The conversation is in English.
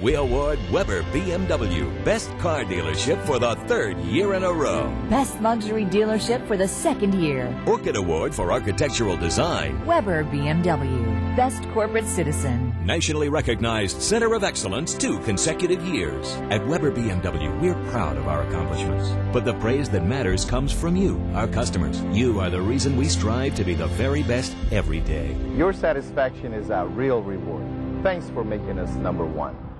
We award Weber BMW Best Car Dealership for the 3rd year in a row. Best Luxury Dealership for the 2nd year. Orchid Award for Architectural Design. Weber BMW Best Corporate Citizen. Nationally recognized Center of Excellence 2 consecutive years. At Weber BMW, we're proud of our accomplishments. But the praise that matters comes from you, our customers. You are the reason we strive to be the very best every day. Your satisfaction is our real reward. Thanks for making us #1.